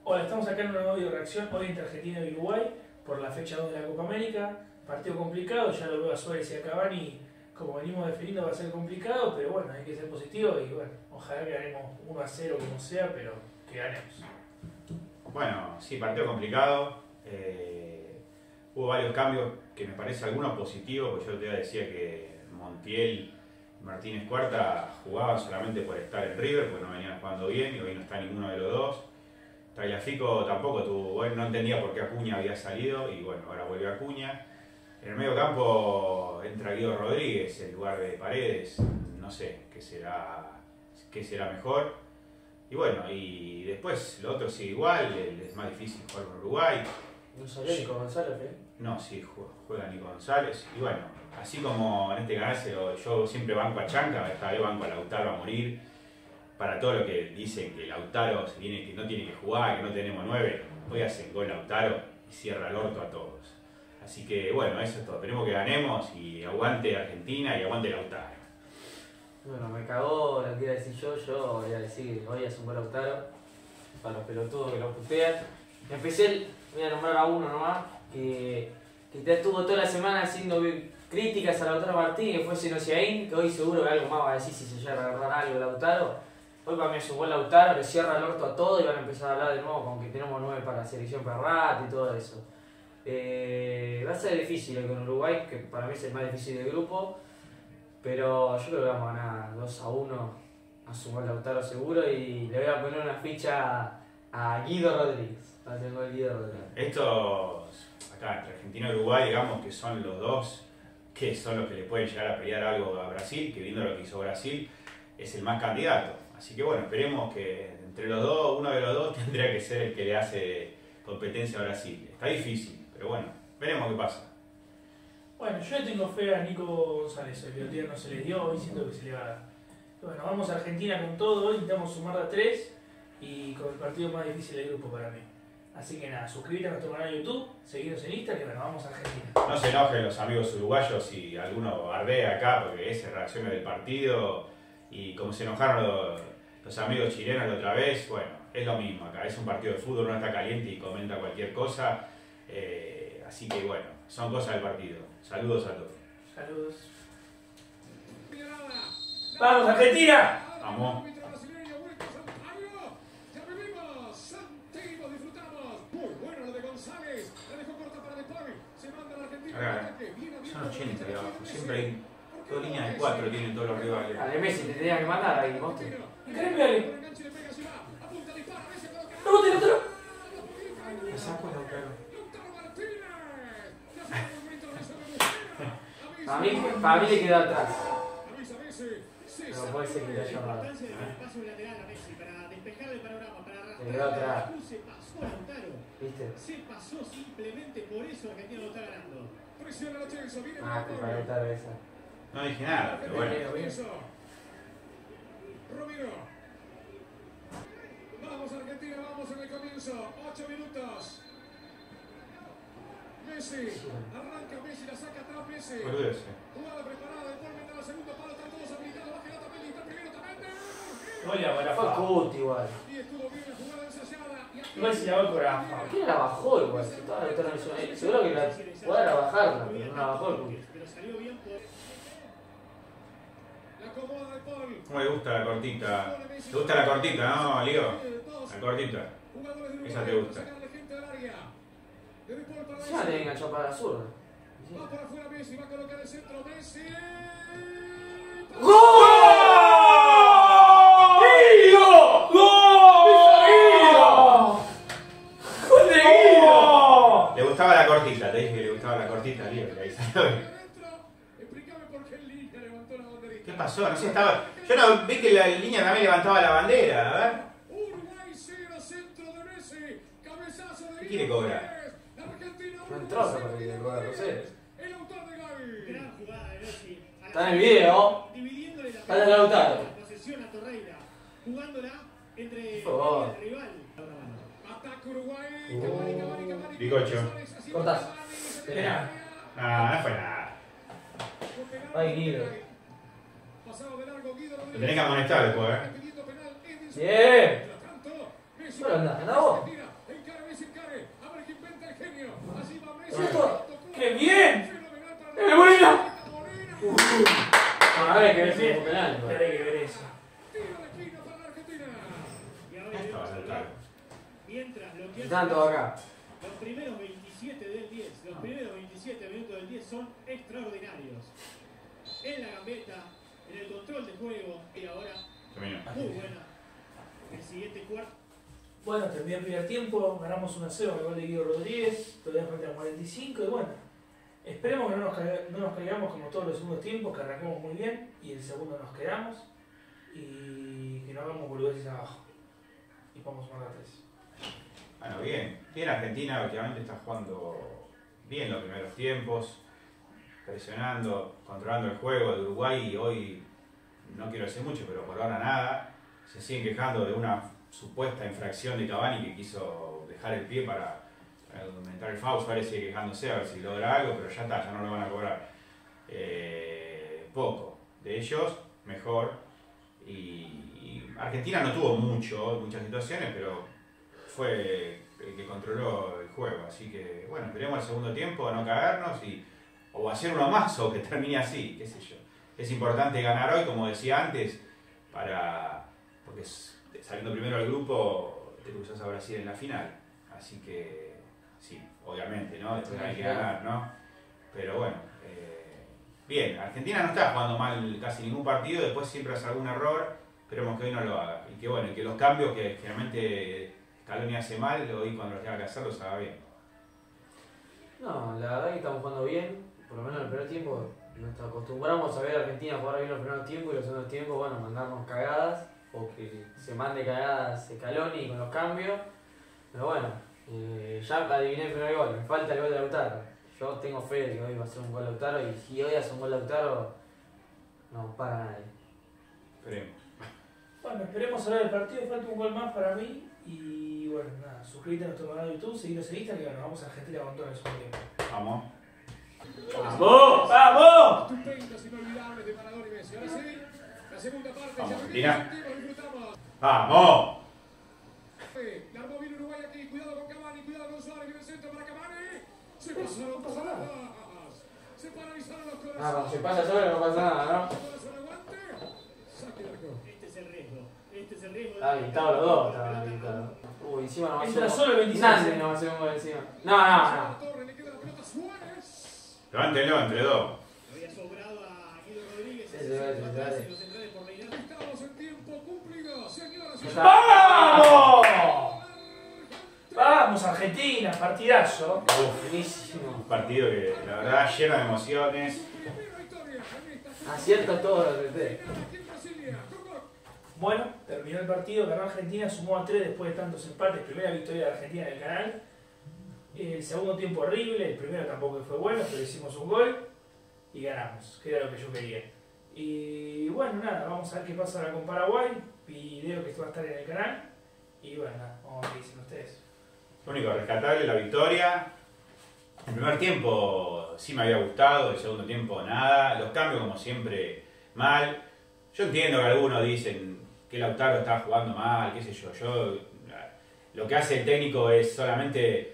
Hola, estamos acá en una nueva video reacción hoy entre Argentina y Uruguay por la fecha 2 de la Copa América. Partido complicado, ya lo veo a Suárez y a Cavani, como venimos definiendo va a ser complicado, pero bueno, hay que ser positivo y bueno, ojalá que ganemos 1-0 como sea, pero que ganemos. Bueno, sí, partido complicado. Hubo varios cambios que me parece algunos positivos, porque yo el otro día decía que Montiel y Martínez Cuarta jugaban solamente por estar en River, porque no venían jugando bien y hoy no está ninguno de los dos. Tagliafico tampoco tuvo, bueno, no entendía por qué Acuña había salido y bueno, ahora vuelve Acuña. En el medio campo entra Guido Rodríguez en lugar de Paredes, no sé qué será mejor. Y bueno, y después lo otro sigue igual, es más difícil jugar con Uruguay. ¿No salió Nico González, No, sí, juega Nico González. Y bueno, así como en este canal yo siempre banco a Chanca, esta vez banco a Lautaro a morir. Para todo lo que dicen que Lautaro que no tiene que jugar, que no tenemos 9, hoy hacen gol Lautaro y cierra el orto a todos. Así que bueno, eso es todo. Esperemos que ganemos y aguante Argentina y aguante Lautaro. Bueno, me cagó lo que iba a decir yo voy a decir que hoy es un gol Lautaro, para los pelotudos que lo putean. Voy a nombrar a uno nomás, que estuvo toda la semana haciendo críticas a Lautaro Martínez, que fue Senosiaín, que hoy seguro que algo más va a decir si se llega a agarrar algo Lautaro. Hoy para mí es un gol Lautaro, le cierra el orto a todo y van a empezar a hablar de nuevo con que tenemos 9 para la selección Ferrat y todo eso. Va a ser difícil con Uruguay, que para mí es el más difícil del grupo, pero yo creo que vamos a ganar 2-1 a su gol Lautaro seguro y le voy a poner una ficha a Guido Rodríguez. Va a ser gol Guido Rodríguez. Estos, acá entre Argentina y Uruguay, digamos que son los dos que son los que le pueden llegar a pelear algo a Brasil, que viendo lo que hizo Brasil es el más candidato. Así que bueno, esperemos que entre los dos, uno de los dos tendría que ser el que le hace competencia a Brasil. Está difícil, pero bueno, veremos qué pasa. Bueno, yo le tengo fe a Nico González, el otro día no se le dio, hoy siento que se le va a dar. Bueno, vamos a Argentina con todo, hoy intentamos sumar a 3 y con el partido más difícil del grupo para mí. Así que nada, suscríbete a nuestro canal de YouTube, seguinos en Instagram y bueno, vamos a Argentina. No se enojen los amigos uruguayos si alguno bardea acá, porque ese reacciona del partido y como se enojaron los amigos chilenos la otra vez, bueno, es lo mismo acá, es un partido de fútbol, no está caliente y comenta cualquier cosa, así que bueno, son cosas del partido. Saludos a todos. Saludos. ¡Vamos, Argentina! Vamos. Son 80 ahí abajo, siempre hay dos líneas de 4 tienen todos los rivales. A de Messi te tenía que mandar ahí, monstruo. Increíble. ¡No, tiro! Me saco Lautaro. Para mí le quedó atrás. No puede ser que le haya dado. Le quedó atrás. ¿Viste? Se pasó simplemente por eso Argentina lo está ganando. Presiona la Chelsea, viene Para Lautaro esa. No dije nada, pero bueno. Romero. Vamos Argentina, vamos en el comienzo. 8 minutos. Messi. Arranca Messi, la saca atrás Messi. Boludez. Jugada preparada, después mete al segundo palo, están todos habilitados. Baja la tapela y está primero también. Fue Cuti igual. Y estuvo bien la jugada ensayada. Igual si la va por Rafa. ¿Por qué la bajó igual? Si toda la Lautaro hizo ahí. Seguro que la jugada era bajarla, pero no la bajó el Cuti. Pero salió bien por... La acomoda de Paul. ¿Cómo le gusta la cortita? ¿Te gusta la cortita, no, Lío? La cortita. Esa te gusta. Ya le enganchó para la zurda. Va por afuera Messi, va a colocar el centro Messi. ¡Gol! ¡Guido! ¡Gol! ¡Gol de Guido! Le gustaba la cortita, te dije que le gustaba la cortita, Lío, que ahí salió. Explícame por qué el línea levantó la banderita. ¿Qué pasó? No sé, estaba. Yo no vi que la línea también levantaba la bandera, a ver. Uruguay 0, centro de Messi. Cabezazo de ¿Qué quiere cobrar? Argentina. No entró esa partida, el gol, no sé. El autor de gol. Gran jugada de Messi. Está en el video. Dividiéndole la Está en Lautaro. posesión a Torreira. Jugándola entre Por favor. el rival. Ataca Uruguay. Cavani. Bicocho. Cortás. Esperá. No fue nada. Ay, Guido. Pasado de largo Guido Lo tenés que amonestar después, Bien. ¿Dónde andás? ¿Andás vos? 10. Los primeros 27 minutos del 10 son extraordinarios. En la gambeta, en el control de juego y ahora muy buena. El siguiente cuarto. Bueno, terminó el primer tiempo, ganamos 1-0 con el gol de Guido Rodríguez, todavía faltan 45 y bueno, esperemos que no nos caigamos como todos los segundos tiempos, que arrancamos muy bien y el segundo nos quedamos y que no hagamos boludeces abajo y vamos a sumar a 3. Bueno, bien Argentina últimamente está jugando bien los primeros tiempos, presionando, controlando el juego de Uruguay y hoy no quiero decir mucho, pero por ahora nada, se siguen quejando de una supuesta infracción de Cavani que quiso dejar el pie para aumentar el foul. Suárez sigue quejándose a ver si logra algo, pero ya está, ya no lo van a cobrar. Poco de ellos, mejor. Y Argentina no tuvo muchas situaciones, pero fue el que controló el juego. Así que bueno, esperemos el segundo tiempo a no caernos o hacer uno más o que termine así, qué sé yo. Es importante ganar hoy, como decía antes, porque saliendo primero del grupo te cruzas a Brasil en la final. Así que sí, obviamente, ¿no? Después hay que ganar, ¿no? Pero bueno, bien, Argentina no está jugando mal casi ningún partido, después siempre hace algún error, esperemos que hoy no lo haga. Y que bueno, que los cambios que generalmente Scaloni hace mal, hoy cuando los tenga que hacer los haga bien. No, la verdad que estamos jugando bien, por lo menos en el primer tiempo. Nos acostumbramos a ver a Argentina jugar bien los primeros tiempos y los segundos tiempos, bueno, mandarnos cagadas o que se mande cagadas Scaloni con los cambios. Pero bueno, ya adiviné el primer gol, me falta el gol de Lautaro. Yo tengo fe de que hoy va a ser un gol de Lautaro y si hoy hace un gol de Lautaro, no para nadie. Esperemos. Bueno, esperemos a ver el partido, falta un gol más para mí y bueno, nada, suscríbete a nuestro canal de YouTube, seguinos en Instagram y bueno, vamos a Argentina con todo en el segundo tiempo. Vamos. ¡Vamos! ¡Vamos! Estupendos, inolvidables de Maradona y Messi. Ahora sí, la segunda parte. Vamos, ya Argentina. disfrutamos. ¡Vamos! La armó bien Uruguay aquí. Cuidado con Cavani, cuidado con Suárez. Viene el centro para Cavani. Se pasaron todas. Se paralizaron los corazones. Cuando se pasa solo no pasa nada, ¿no? Corazón aguante. Saque de arco. Este es el riesgo. Este es el riesgo. Estaban habilitados los dos, estaban habilitados. Guido no va a Entra hacer solo el un 26. Nandi no va a hacer un gol encima. No. Torre, le queda la pelota a Suárez. Levántelo entre dos. Había sobrado a Guido Rodríguez. Sí, dale. Los centrales por Reina. Estamos en tiempo cumplido. Señoras y ¡Vamos! Vamos Argentina, partidazo. Buenísimo. Un partido que la verdad lleno de emociones. primera victoria en esta Acierto todo lo que te. aquí en Brasilia. Bueno, terminó el partido, ganó Argentina, sumó a 3 después de tantos empates, primera victoria de Argentina en el canal. El segundo tiempo horrible, el primero tampoco fue bueno, pero hicimos un gol y ganamos, que era lo que yo quería. Y bueno, nada, vamos a ver qué pasa ahora con Paraguay, video que esto va a estar en el canal. Y bueno, nada, vamos a ver qué dicen ustedes. Lo único rescatable, la victoria. El primer tiempo sí me había gustado, el segundo tiempo nada. Los cambios, como siempre, mal. Yo entiendo que algunos dicen que Lautaro está jugando mal, qué sé yo. Lo que hace el técnico es solamente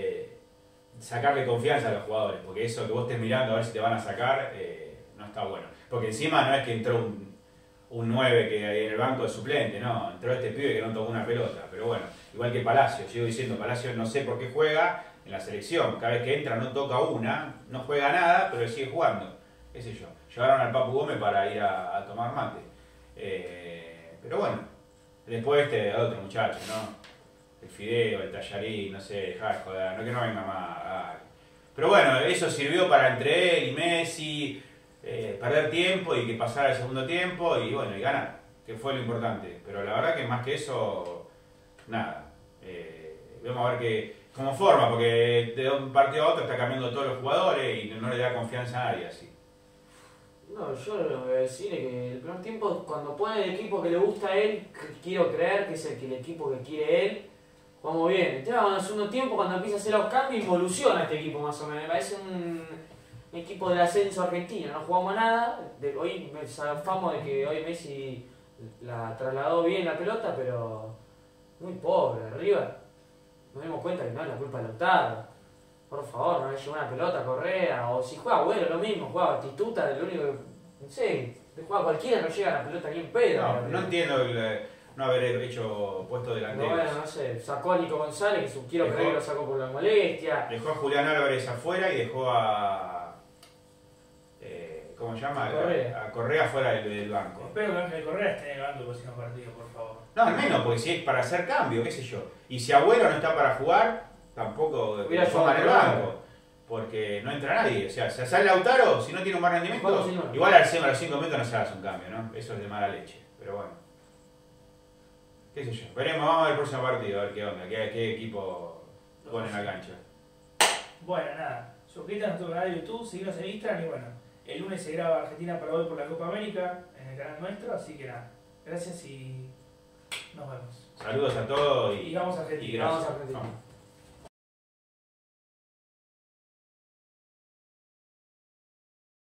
sacarle confianza a los jugadores, porque eso que vos estés mirando a ver si te van a sacar, no está bueno. Porque encima no es que entró un 9 que hay en el banco de suplente, no, entró este pibe que no tocó una pelota, pero bueno, igual que Palacio, sigo diciendo, Palacio no sé por qué juega en la selección, cada vez que entra no toca una, no juega nada, pero sigue jugando, qué sé yo. Llevaron al Papu Gómez para ir a tomar mate, pero bueno, después otro muchacho, ¿no? El Fideo, el Tallarín, no sé, dejá de joder, no que no venga más, dale. Pero bueno, eso sirvió para entre él y Messi, perder tiempo y que pasara el segundo tiempo y bueno, y ganar, que fue lo importante. Pero la verdad que más que eso, nada. Vamos a ver cómo forma, porque de un partido a otro está cambiando todos los jugadores y no le da confianza a nadie así. No, yo lo que voy a decir es que el primer tiempo, cuando pone el equipo que le gusta a él, quiero creer que es el equipo que quiere él, jugamos bien. El tema cuando el segundo tiempo, cuando empieza a hacer los cambios, involuciona este equipo más o menos. Me parece un equipo del ascenso argentino, no jugamos nada. Hoy me zafamos de que hoy Messi la trasladó bien la pelota, pero muy pobre. Arriba nos dimos cuenta que no es la culpa de Lautaro. Por favor, no le llegó una pelota a Correa, o si juega bueno, lo mismo, juega Batistuta, lo único que, no sé, juega cualquiera, no llega la pelota ni en pedo. No entiendo no haber hecho puesto delantero. Bueno, no sé, sacó a Nico González, que quiero creer que lo sacó por la molestia. Dejó a Julián Álvarez afuera y dejó a... ¿cómo se llama? Correa. A Correa fuera del banco. Espero que Ángel Correa esté en el banco el próximo partido, por favor. No, al menos, porque si es para hacer cambio, qué sé yo. Y si Agüero no está para jugar, tampoco Hubiera lo pongan en el jugado. banco. Porque no entra nadie. O sea, si sale Lautaro, si no tiene un buen rendimiento, Vamos, si no. igual a los 5 minutos no se hace un cambio, ¿no? Eso es de mala leche. Pero bueno. Qué sé yo. Veremos, vamos a ver el próximo partido, a ver qué onda, qué equipo pone en la cancha. Bueno, nada. Suscríbete a nuestro canal de YouTube, seguinos en Instagram y bueno, el lunes se graba Argentina para hoy por la Copa América en el canal nuestro, así que nada. Gracias y nos vemos. Saludos a todos Y vamos a Argentina. gracias. Vamos a Argentina. Vamos.